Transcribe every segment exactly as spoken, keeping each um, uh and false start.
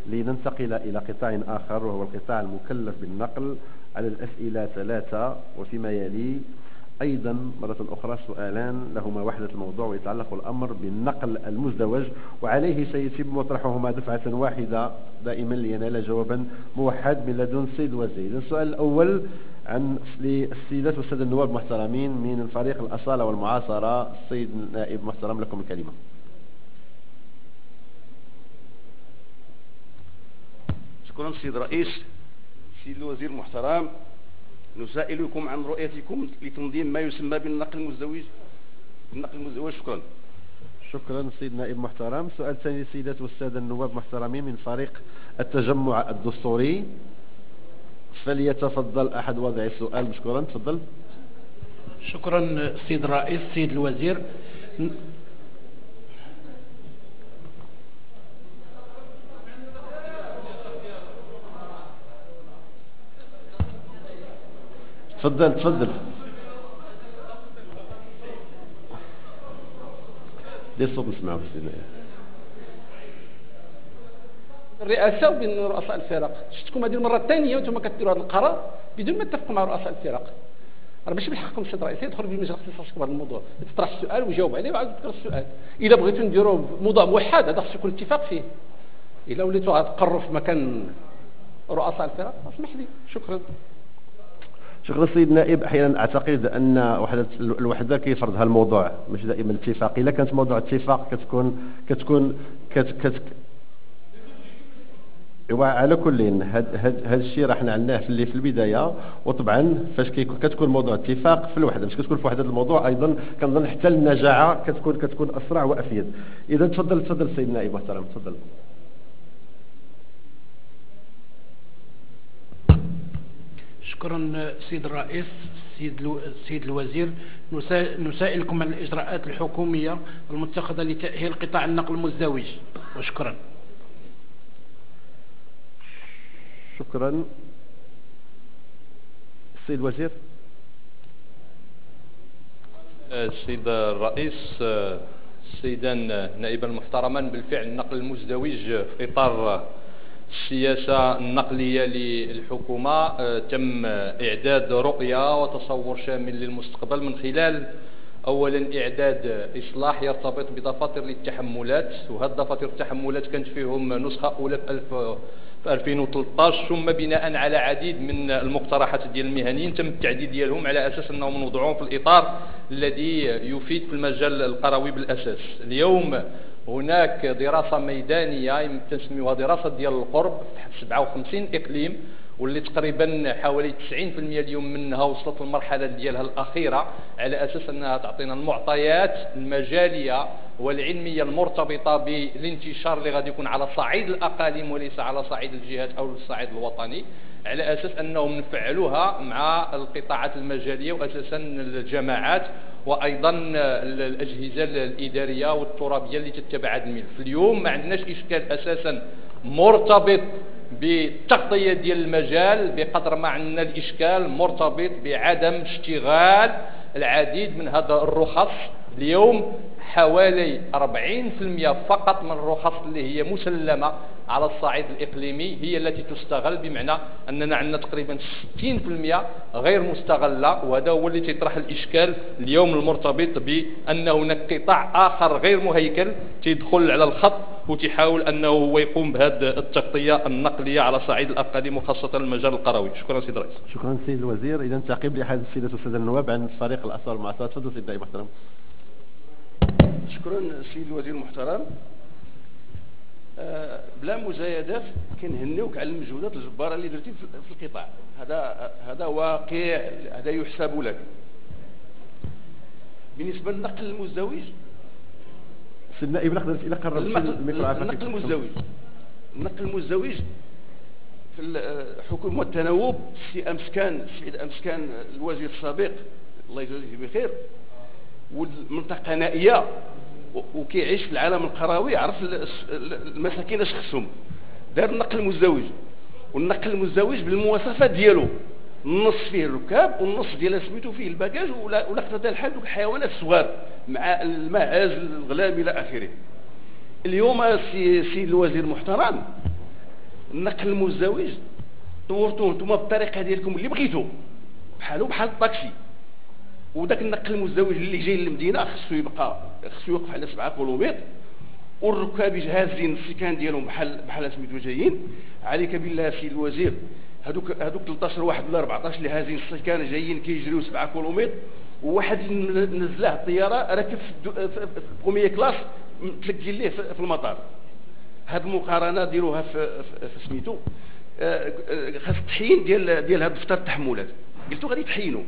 لننتقل إلى قطاع آخر وهو القطاع المكلف بالنقل. على الأسئلة ثلاثة، وفيما يلي أيضا مرة أخرى سؤالان لهما وحدة الموضوع ويتعلق الأمر بالنقل المزدوج، وعليه سيتم مطرحهما دفعة واحدة دائما لينال جوابا موحد من لدن السيد الوزير. السؤال الأول عن للسيدات والسادة النواب المحترمين من فريق الأصالة والمعاصرة. السيد النائب محترم لكم الكلمة. شكرا سيد الرئيس. سيد الوزير المحترم، نسائلكم عن رؤيتكم لتنظيم ما يسمى بالنقل المزدوج. النقل المزدوج. شكرا. شكرا سيد نائب محترم. سؤال ثاني للسيدات والسادة النواب المحترمين من فريق التجمع الدستوري، فليتفضل أحد وضع السؤال مشكورا. تفضل. شكرا سيد الرئيس. سيد الوزير، تفضل تفضل. ليه الصوت نسمعه في السينما؟ الرئاسة وبين رؤساء الفرق. شفتكم هذه المرة الثانية وانتم كديروا هذا القرار بدون ما تتفقوا مع رؤساء الفرق. راه ماشي بالحقكم السيد الرئيس يدخل في مجال اختصاصكم بهذا الموضوع، تطرح السؤال ويجاوب عليه وعاود تذكر السؤال. إذا بغيتوا نديروا موضوع موحد هذا خصو يكون اتفاق فيه. إلا وليتوا تقروا في مكان رؤساء الفرق اسمح لي. شكرا. شكرا سيد النائب. احيانا اعتقد ان وحده الوحده كيفرضها الموضوع مش دائما اتفاق. الا كانت موضوع اتفاق كتكون كتكون كت كت وعلى كل هذا الشيء راه حنا عندناه في اللي في البدايه، وطبعا فاش كتكون موضوع اتفاق في الوحده باش كتكون في وحده الموضوع ايضا كنظن حتى النجاعه كتكون كتكون اسرع وافيد. اذا تفضل تفضل سيد النائب محترم. تفضل. شكرا سيد الرئيس. سيد سيد الوزير، نسائلكم عن الإجراءات الحكومية المتخذة لتأهيل قطاع النقل المزدوج. وشكرا. شكرا السيد الوزير. السيد الرئيس، سيدا نائبا محترما، بالفعل النقل المزدوج في إطار السياسة النقلية للحكومة تم إعداد رؤية وتصور شامل للمستقبل من خلال أولا إعداد إصلاح يرتبط بدفاتر للتحملات، وهذه دفاتر التحملات كانت فيهم نسخة أولى في ألفين وثلاثة عشر، ثم بناء على عديد من المقترحات ديال المهنيين تم التعديل ديالهم على أساس أنهم نوضعون في الإطار الذي يفيد في المجال القروي بالأساس. اليوم هناك دراسة ميدانية تسميوها دراسة ديال القرب في سبعة وخمسين إقليم، واللي تقريبا حوالي تسعين بالمئة اليوم منها وصلت للمرحلة ديالها الأخيرة، على أساس أنها تعطينا المعطيات المجالية والعلمية المرتبطة بالانتشار اللي غادي يكون على صعيد الأقاليم وليس على صعيد الجهات أو الصعيد الوطني، على أساس أنهم نفعلوها مع القطاعات المجالية وأساسا الجماعات وأيضا الأجهزة الإدارية والترابية اللي تتبع هذا الملف. اليوم ما عندناش إشكال أساسا مرتبط بالتغطية ديال المجال بقدر ما عندنا الإشكال مرتبط بعدم اشتغال العديد من هذا الرخص. اليوم حوالي أربعين بالمئة فقط من الرخص اللي هي مسلمة على الصعيد الإقليمي هي التي تستغل، بمعنى أننا عندنا تقريبا ستين بالمئة غير مستغلة، وهذا هو اللي تطرح الإشكال اليوم المرتبط بأن هناك قطاع آخر غير مهيكل تدخل على الخط وتحاول أنه هو يقوم بهذه التغطية النقلية على صعيد الأقاليم وخاصة المجال القروي. شكرا سيد الرئيس. شكرا سيد الوزير. إذا تعقيب لأحد السيدات والسادة النواب عن فريق الأثار والمعصرة. تفضل سيد النائب محترم. شكرا سيد الوزير المحترم. أه بلا مزايدات كنهنيوك على المجهودات الجباره اللي درتي في القطاع هذا. هذا واقع، هذا يحسب لك. بالنسبه للنقل المزدوج سيد النائب نقدر الى قرب النقل المزدوج النقل المزدوج في الحكومه والتناوب. السي امس كان السيد امس كان الوزير السابق الله يجزيه بخير والمنطقه نائيه وكيعيش في العالم القروي، عرف المساكين اش خصهم، دار النقل المزدوج. والنقل المزدوج بالمواصفات ديالو النص فيه الركاب والنص ديال سميتو فيه الباكاج ولا ولا قطع الحال دوك الحيوانات الصغار مع الماعز الغلام الى اخره. اليوم سي سيد الوزير المحترم النقل المزدوج طورتوه نتوما بالطريقه ديالكم اللي بغيتو، بحالو بحال الطاكسي. وداك النقل المزدوج اللي جاي للمدينه خصو يبقى خصو يوقف على سبعة كيلومتر، والركاب جاهزين السكان ديالهم بحال بحال سميتو جايين. عليك بالله سيد الوزير، هذوك هذوك ثلاثة عشر واحد ولا أربعة عشر اللي هازين السكان جايين كيجريو سبعة كيلومتر، وواحد نزله الطياره راكب في بروميير كلاس تلقي ليه في المطار. هذه المقارنه ديروها في, في سميتو خاص التحيين ديال ديال هذا دفتر التحملات. قلتو غادي تحينوا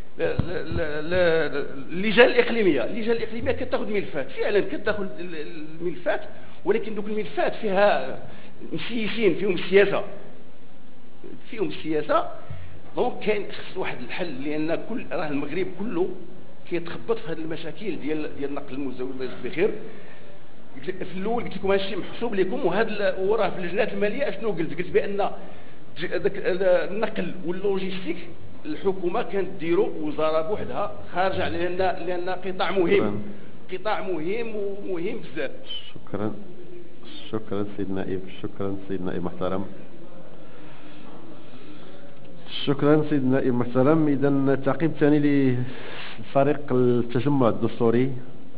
اللجان الاقليميه. اللجان الاقليميه كتاخذ ملفات، فعلا كتاخذ الملفات، ولكن دوك الملفات فيها مسيسين، فيهم السياسه فيهم السياسه دونك كاين خص واحد الحل، لان كل راه المغرب كله كيتخبط في هذه المشاكل ديال ديال النقل المزدوج. الله يجزيك بخير. في الاول قلت لكم هادشي محسوب لكم، وهذا وراه في اللجنات الماليه اشنو قلت؟ قلت بان داك النقل واللوجيستيك الحكومه كانت ديرو وزاره بوحدها خارجه، لان لان قطاع مهم، قطاع مهم ومهم بزاف. شكرا شكرا سيد النائب، شكرا سيد النائب محترم، شكرا سيد النائب المحترم. اذا التعقيب الثاني لفريق التجمع الدستوري.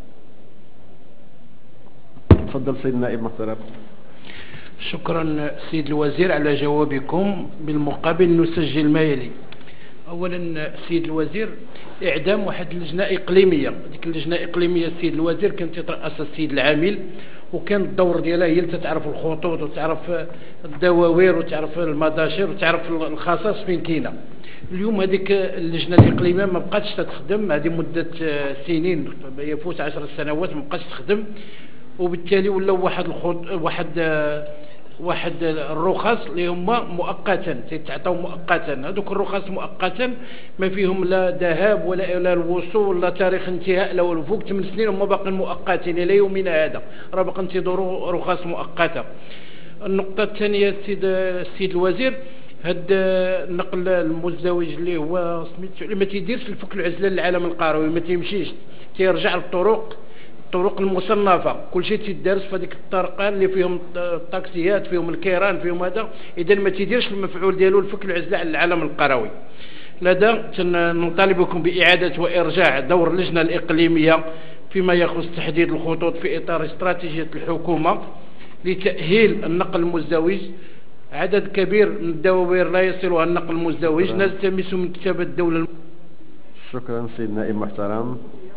تفضل سيد النائب المحترم. شكرا سيد الوزير على جوابكم. بالمقابل نسجل ما يلي. اولا سيد الوزير، اعدام واحد اللجنه اقليميه، ديك اللجنه الاقليميه سيد الوزير كانت تترأسها السيد العامل، وكان الدور ديالها هي اللي تعرف الخطوط وتعرف الدواوير وتعرف المداشر وتعرف الخصائص فين كاينه. اليوم هذيك اللجنه الاقليميه ما بقاتش تخدم، هذه مده سنين يفوت عشر سنوات ما بقاتش تخدم، وبالتالي ولاو واحد الخط واحد واحد الرخص اللي هما مؤقتا تيتعطاو مؤقتا. هذوك الرخص مؤقتا ما فيهم لا ذهاب ولا الى الوصول ولا تاريخ انتهاء، لا فوق ثمان سنين هما باقيين مؤقتين الى يومنا هذا، راه باقي انتظروا رخص مؤقته. النقطه الثانيه السيد السيد الوزير، هاد النقل المزدوج اللي هو سميتو اللي ما تيديرش الفك العزله للعالم القروي، ما تيمشيش، تيرجع للطرق الطرق المصنفه، كل شيء تيدرس في هذيك الطرقان اللي فيهم الطاكسيات، فيهم الكيران، فيهم هذا. اذا ما تيديرش المفعول ديالو الفك العزله على العالم القروي. لذا نطالبكم باعاده وارجاع دور اللجنه الاقليميه فيما يخص تحديد الخطوط في اطار استراتيجيه الحكومه لتاهيل النقل المزدوج. عدد كبير من الدواوير لا يصلها النقل المزدوج، نلتمس من كتابه الدوله. شكرا سيد النائب محترم،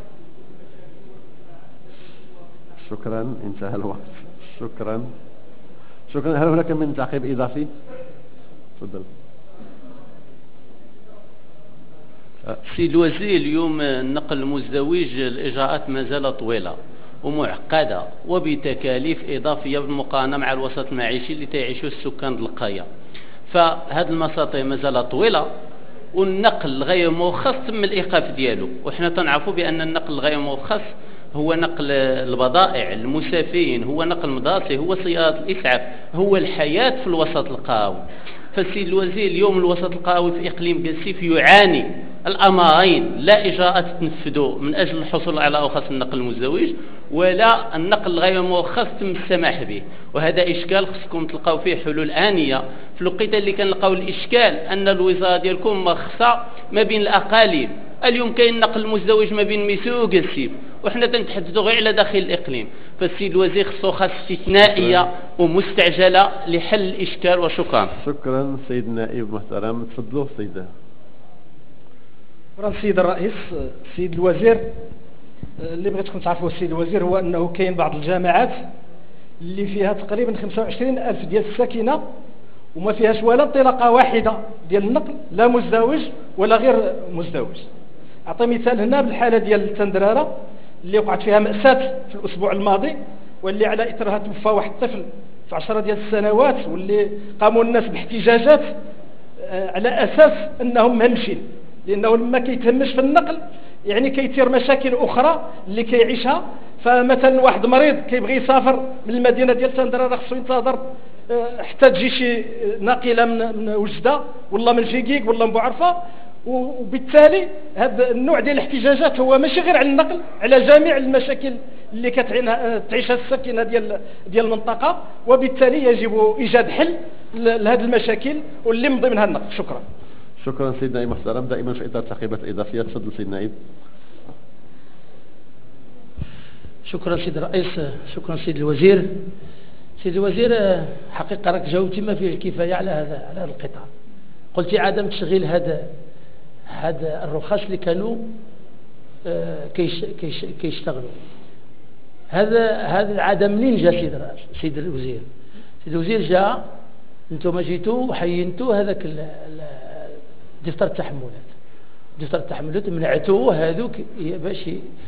شكرا، انتهى الوقت. شكرا شكرا. هل هناك من تعقيب اضافي؟ تفضل. سيد الوزير، اليوم النقل المزدوج الاجراءات ما زالت طويله ومعقده وبتكاليف اضافيه بالمقارنه مع الوسط المعيشي اللي تعيشه السكان القريه. فهذه المساطي ما زالت طويله، والنقل غير مرخص تم الايقاف ديالو، وحنا تنعرفوا بان النقل الغير مرخص هو نقل البضائع، المسافرين، هو نقل مدرسي، هو سيارات الإسعاف، هو الحياة في الوسط القروي. فالسيد الوزير، اليوم الوسط القروي في إقليم قسيف يعاني الأمرين، لا إجراءات تنفذوا من أجل الحصول على رخص النقل المزدوج، ولا النقل الغير مرخص تم السماح به. وهذا إشكال خصكم تلقاو فيه حلول آنية. في الوقت اللي كنلقاو الإشكال أن الوزارة ديالكم مرخصة ما بين الأقاليم. اليوم كاين النقل المزدوج ما بين ميسو وقسيف، وحنا تنتحدثوا غير على داخل الاقليم. فالسيد الوزير خصو خاص استثنائيه ومستعجله لحل الاشكال. وشكرا. شكرا سيد النائب المحترم. تفضلوا سيدة. شكرا سيد الرئيس. سيد الوزير، اللي بغيتكم تعرفوا السيد الوزير هو انه كاين بعض الجامعات اللي فيها تقريبا خمسة وعشرين ألف ديال الساكنه وما فيهاش ولا انطلاقه واحده ديال النقل، لا مزدوج ولا غير مزدوج. اعطي مثال هنا بالحاله ديال التندراره اللي وقعت فيها مأساة في الاسبوع الماضي، واللي على اثرها توفى واحد الطفل في عشرة ديال السنوات، واللي قاموا الناس باحتجاجات على اساس انهم مهمشين، لانه لما كيتهمش في النقل يعني كيثير مشاكل اخرى اللي كيعيشها. فمثلا واحد مريض كيبغي يسافر من المدينه ديال تندراره خصو ينتظر حتى تجي شي ناقله من وجده ولا من فيكيك ولا من بوعرفه، وبالتالي هذا النوع ديال الاحتجاجات هو ماشي غير على النقل، على جميع المشاكل اللي كتعيشها الساكنه ديال ديال المنطقه. وبالتالي يجب ايجاد حل لهذه المشاكل واللي من ضمنها النقل. شكرا. شكرا سيد نائب محترم. دائما في اطار التعقيبات الاضافيه. تفضل سيد نائب. شكرا سيد الرئيس. شكرا سيد الوزير. سيد الوزير، حقيقة راك جاوبتي ما فيه الكفاية على هذا على هذا القطاع. قلتي عدم تشغيل هذا هذا الرخص اللي كانوا آه كيش كيش كيشتغلوا. هذا هذا العدم منين جا سيد الرئيس سيد الوزير؟ سيد الوزير جاء، انتم جيتوا وحينتوا هذاك دفتر التحملات. دفتر التحملات منعتوه هذوك باش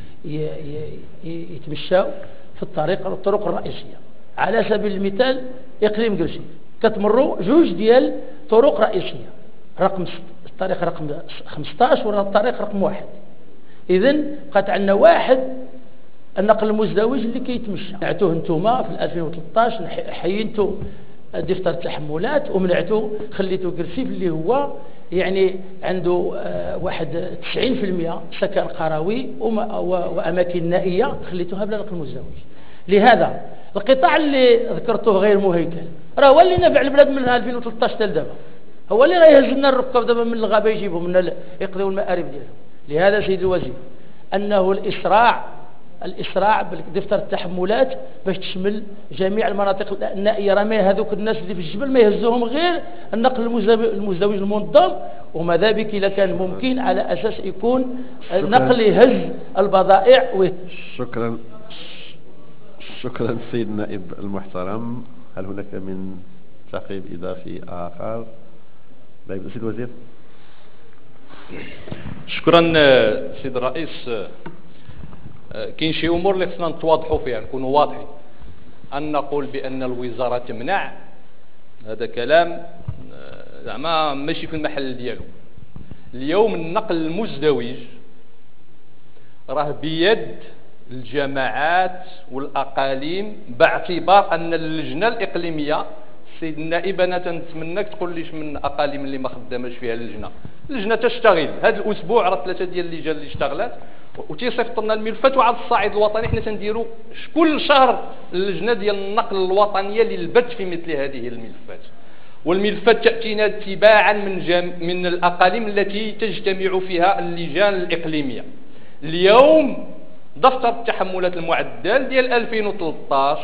يتمشاو في الطريق الطرق الرئيسيه. على سبيل المثال اقليم قرشي كتمروا جوج ديال طرق رئيسيه، رقم الطريق رقم خمسطاش ولا الطريق رقم واحد. اذا بقات عندنا واحد النقل المزدوج اللي كيتمشى. منعتوه نتوما في ألفين وثلاثطاش، حينتوا دفتر التحملات ومنعتوا خليتوا قرسيف اللي هو يعني عنده آه واحد تسعين في المئة سكن قروي واماكن نائيه، خليتوها بلا نقل مزدوج. لهذا القطاع اللي ذكرته غير مهيكل راه هو اللي نفع البلاد من ألفين وثلاثطاش حتى دابا، هو اللي راه يهز لنا الركاب دابا من الغابه يجيبهم من يقضيوا المآرب ديالهم. لهذا سيد الوزير انه الاسراع الاسراع بدفتر التحملات باش تشمل جميع المناطق النائيه، راه ما هذوك الناس اللي في الجبل ما يهزوهم غير النقل المزدوج المنظم، وما ذلك اذا كان ممكن على اساس يكون نقل يهز البضائع و... شكرا. شكرا سيد النائب المحترم. هل هناك من تعقيب اضافي اخر؟ طيب سيد الوزير. شكرا سيد الرئيس. كاين شي امور اللي خصنا نتواضحوا فيها، نكونوا واضحين. ان نقول بان الوزاره تمنع، هذا كلام زعما ماشي في المحل ديالو. اليوم النقل المزدوج راه بيد الجماعات والاقاليم، باعتبار ان اللجنه الاقليميه، سيد النائب انا تنتمناك تقول ليش من اقاليم اللي ما خداماش فيها اللجنه. اللجنه تشتغل هذا الاسبوع، راه ثلاثه ديال اللجان اللي اشتغلت وتيصيفط لنا الملفات. وعلى الصعيد الوطني حنا تنديروا كل شهر اللجنه ديال النقل الوطنيه للبت في مثل هذه الملفات، والملفات تاتينا تباعا من جم... من الاقاليم التي تجتمع فيها اللجان الاقليميه. اليوم دفتر التحملات المعدل ديال ألفين وثلاثطاش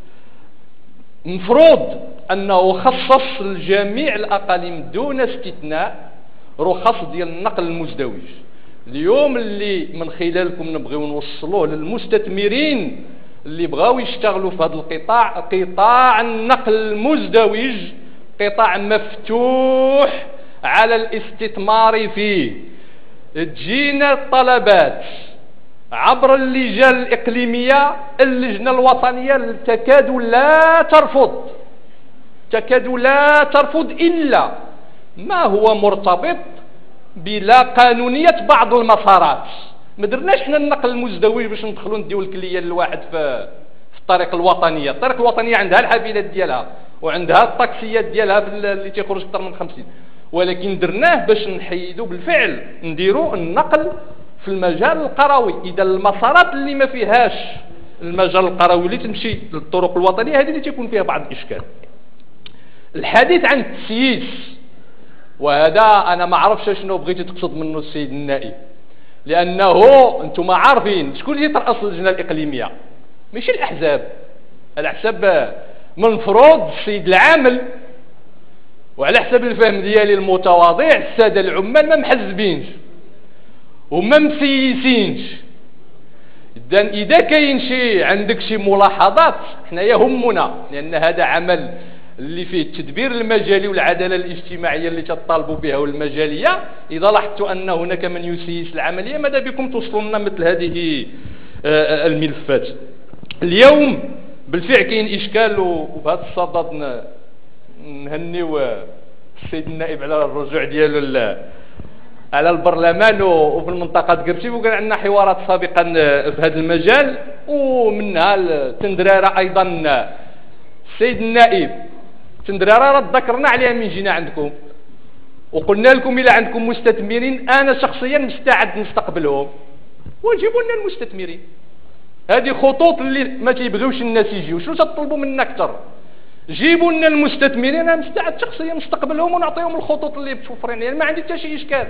مفروض انه خصص لجميع الاقاليم دون استثناء رخص ديال النقل المزدوج. اليوم اللي من خلالكم نبغيو نوصلوه للمستثمرين اللي بغاو يشتغلوا في هذا القطاع، قطاع النقل المزدوج قطاع مفتوح على الاستثمار فيه. تجينا الطلبات عبر اللجان الإقليمية، اللجنة الوطنية تكاد لا ترفض تكاد لا ترفض إلا ما هو مرتبط بلا قانونية بعض المسارات. ما درناش حنا النقل المزدوج باش ندخلوا نديو الكلية لواحد في في الطريق الوطنية. الطريق الوطنية عندها الحافلات ديالها وعندها الطاكسيات ديالها اللي تيخرج اكثر من خمسين، ولكن درناه باش نحيدوا بالفعل نديروا النقل في المجال القروي. اذا المسارات اللي ما فيهاش المجال القروي اللي تمشي للطرق الوطنيه هذه اللي تيكون فيها بعض الاشكال. الحديث عن التسييس، وهذا انا ما عرفش شنو بغيتي تقصد منه السيد النائب، لانه انتم عارفين شكون اللي ترأس اللجنه الاقليميه؟ ماشي الاحزاب. الاحزاب من المفروض السيد العامل، وعلى حسب الفهم ديالي المتواضع الساده العمال ما محزبينش وما مسيسينش. اذا اذا كاين شي عندك شي ملاحظات حنا يهمنا، لان هذا عمل اللي فيه التدبير المجالي والعداله الاجتماعيه اللي تطالبوا بها والمجاليه. اذا لاحظتوا ان هناك من يسيس العمليه ماذا بكم توصلوا لنا مثل هذه الملفات. اليوم بالفعل كاين اشكال، وبهذا الصدد نهنيو السيد النائب على الرجوع ديالو على البرلمان وفي المنطقه قرشيف، وكان عندنا حوارات سابقا في هذا المجال، ومنها التندراره ايضا. السيد النائب تندراره راه ذكرنا عليها من جينا عندكم وقلنا لكم الى عندكم مستثمرين انا شخصيا مستعد نستقبلهم وجيبوا لنا المستثمرين. هذه خطوط اللي ما تيبغيوش الناس يجيو. شنو تطلبوا منا اكثر؟ جيبوا لنا المستثمرين، انا مستعد شخصيا نستقبلهم ونعطيهم الخطوط اللي بتوفرين، يعني ما عندي حتى شي اشكال.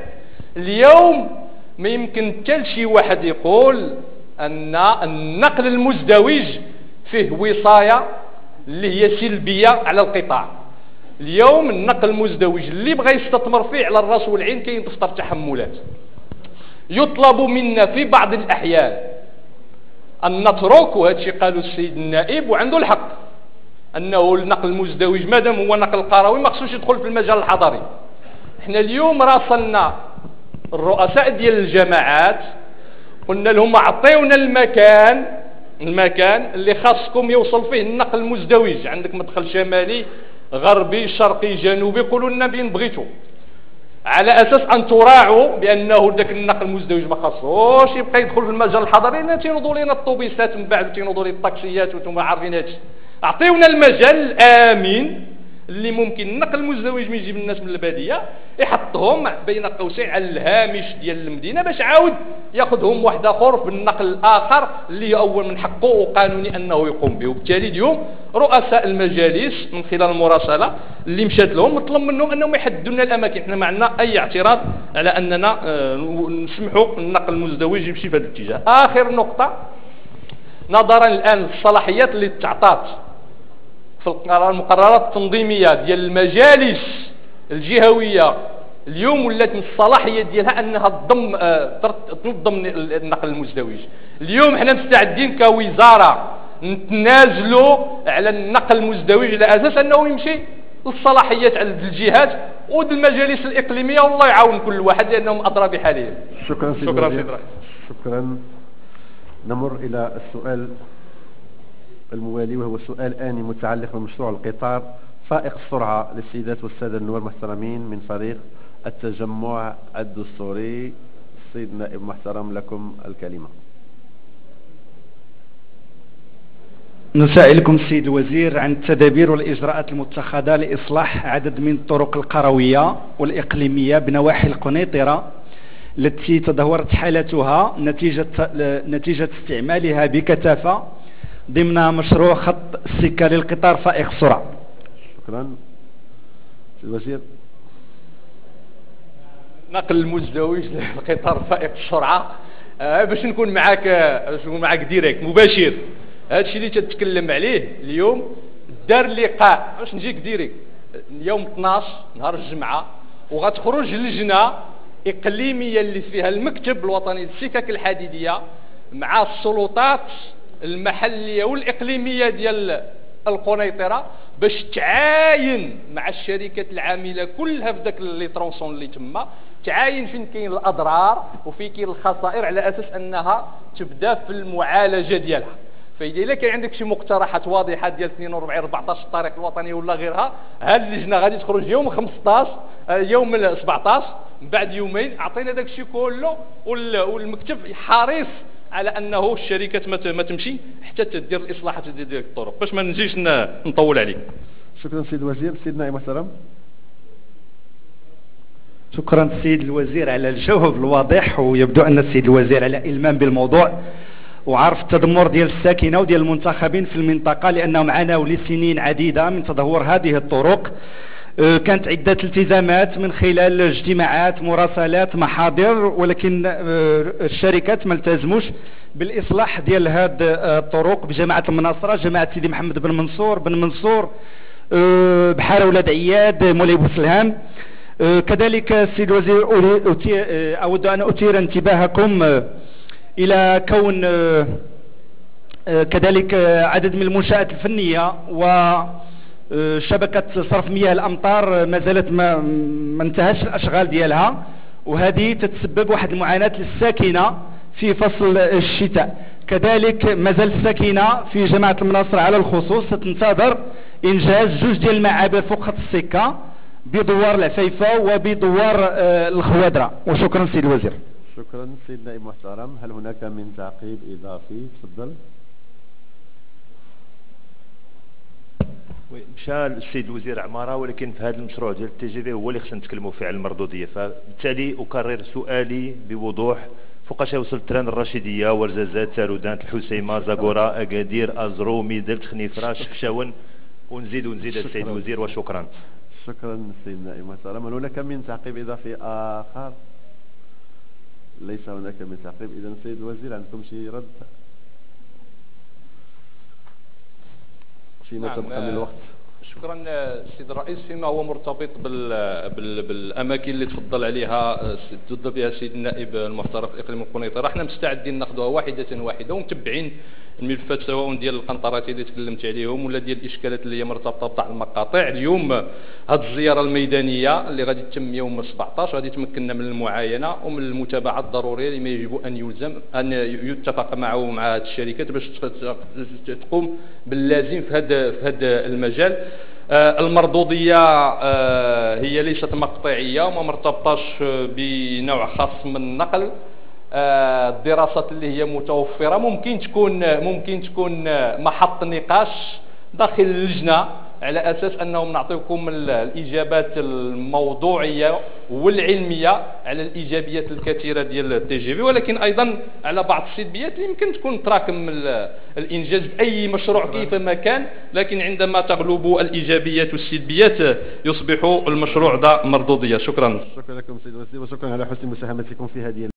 اليوم ما يمكن حتى شي واحد يقول ان النقل المزدوج فيه وصايه اللي هي سلبيه على القطاع. اليوم النقل المزدوج اللي بغى يستثمر فيه على الراس والعين كاين دفتر تحملات. يطلب منا في بعض الاحيان ان نترك، وهذا الشيء قالوا السيد النائب وعنده الحق، انه النقل المزدوج مادام هو نقل قروي ما خصوش يدخل في المجال الحضري. احنا اليوم راسلنا الرؤساء ديال الجماعات قلنا لهم اعطيونا المكان المكان اللي خاصكم يوصل فيه النقل المزدوج، عندك مدخل شمالي غربي شرقي جنوبي، قولوا لنا بين بغيتوا، على اساس ان تراعوا بانه ذاك النقل المزدوج ما خاصوش يبقى يدخل في المجال الحضري، لان تينوضوا لنا الطوبيسات من بعد وتينوضوا لنا الطاكسيات وانتم عارفين هادشي. اعطيونا المجال الامن اللي ممكن النقل المزدوج من يجيب الناس من الباديه يحطهم بين قوسين على الهامش ديال المدينه باش عاود ياخذهم واحد اخر بالنقل الاخر اللي اول من حقه وقانوني انه يقوم به. وبالتالي اليوم رؤساء المجالس من خلال المراسله اللي مشات لهم مطلب منهم انهم يحددوا لنا الاماكن. احنا ما عندنا اي اعتراض على اننا نسمحوا النقل المزدوج يمشي في هذا الاتجاه. اخر نقطه، نظرا الان للصلاحيات اللي تعطات في المقررات التنظيميه ديال المجالس الجهويه اليوم ولات من الصلاحيه ديالها انها تضم تنظم النقل المزدوج. اليوم حنا مستعدين كوزاره نتنازلوا على النقل المزدوج على اساس انه يمشي للصلاحيات على الجهات والمجالس الاقليميه، والله يعاون كل واحد لانهم ادرى بحالهم. شكرا سيدي شكرا سيدي شكرا. نمر الى السؤال الموالي، وهو سؤال آني متعلق بمشروع القطار فائق السرعة للسيدات والسادة النواب المحترمين من فريق التجمع الدستوري. السيد نائب محترم لكم الكلمة. نسائلكم السيد الوزير عن التدابير والإجراءات المتخذة لإصلاح عدد من الطرق القروية والإقليمية بنواحي القنيطرة التي تدهورت حالتها نتيجة نتيجة استعمالها بكثافة ضمن مشروع خط السكة للقطار فائق السرعة. شكرا. سيد الوزير. نقل المزدوج للقطار فائق السرعة، أه باش نكون معاك باش نكون معاك ديريكت مباشر. هذا الشيء اللي تتكلم عليه اليوم دار لقاء باش نجيك ديريكت يوم اثناش نهار الجمعة، وغتخرج لجنة إقليمية اللي فيها المكتب الوطني للسكك الحديدية مع السلطات المحلية والإقليمية ديال القنيطرة باش تعاين مع الشركات العاملة كلها في ذاك لي ترونسون اللي تما، تعاين فين كاين الأضرار وفين كاين الخسائر على أساس أنها تبدا في المعالجة ديالها. فإذا إلا كان عندك شي مقترحات واضحة ديال اثنين وأربعين أربعطاش الطريق الوطني ولا غيرها، هذه اللجنة غادي تخرج يوم خمسطاش يوم سبعطاش من بعد يومين، أعطينا داك الشيء كله والمكتب حريص على انه الشركات ما تمشي حتى تدير الاصلاحات ديال الطرق باش ما نجيش نطول عليك. شكرا سيد الوزير. سيد نائب محترم. شكرا السيد الوزير على الجواب الواضح، ويبدو ان السيد الوزير على المام بالموضوع وعارف التدمر ديال الساكنه وديال المنتخبين في المنطقه، لانهم عانوا لسنين عديده من تدهور هذه الطرق. كانت عدة التزامات من خلال اجتماعات مراسلات محاضر، ولكن الشركات ما التزموش بالإصلاح ديال هذه الطرق بجماعة المناصرة، جماعة سيدي محمد بن منصور بن منصور بحار ولاد عياد مولاي بوسلهام. كذلك السيد الوزير أود أن أثير انتباهكم إلى كون كذلك عدد من المنشآت الفنية و شبكة صرف مياه الأمطار ما زالت ما, ما انتهاش الأشغال ديالها، وهذه تتسبب واحد المعاناة للساكنة في فصل الشتاء. كذلك ما زال الساكنة في جماعة المناصرة على الخصوص تنتظر إنجاز جوج ديال المعابر فوق خط السكة بدوار العفيفة وبدوار الخوادرة. وشكرا سيد الوزير. شكرا سيد نائب محترم. هل هناك من تعقيب إضافي؟ تفضل. مشى السيد الوزير عماره، ولكن في هذا المشروع ديال التي جي في هو اللي خصنا نتكلموا فيه على المردوديه، فبالتالي اكرر سؤالي بوضوح: فوقاش يوصل التران الرشيديه ورزازات سارودانت الحسيمه زاكورا اكادير ازرو ميدل خنيفره شفشاون ونزيد ونزيد السيد الوزير وشكرا. شكرا سيد النائب المحترم. هل هناك من تعقيب إضافي آخر؟ ليس هناك من تعقيب. إذا سيد الوزير عندكم شي رد فيما نعم تبقى من الوقت؟ شكرا السيد الرئيس. فيما هو مرتبط بال... بال... بالاماكن اللي تفضل عليها تفضل بها السيد النائب المحترم في اقليم القنيطره، احنا مستعدين ناخذوها واحده واحده ومتبعين الملفات سواء ديال القنطرات اللي تكلمت عليهم ولا ديال الاشكالات اللي هي مرتبطه بتاع المقاطع. اليوم هذه الزياره الميدانيه اللي غادي تتم يوم سبعطاش غادي تمكننا من المعاينه ومن المتابعه الضروريه لما يجب ان يلزم ان يتفق معه مع هذه الشركات باش تقوم باللازم في هذا في هذا المجال. المردوديه هي ليست مقطعيه وما مرتبطاش بنوع خاص من النقل. الدراسات اللي هي متوفره ممكن تكون ممكن تكون محط نقاش داخل اللجنه على اساس انهم نعطيكم الاجابات الموضوعيه والعلميه على الايجابيات الكثيره ديال التي جي في، ولكن ايضا على بعض السلبيات اللي يمكن تكون تراكم الانجاز باي مشروع كيفما كان، لكن عندما تغلب الايجابيات والسلبيات يصبح المشروع ذا مردوديه. شكرا. شكرا لكم سيد الوزير وشكرا على حسن مساهمتكم في هذه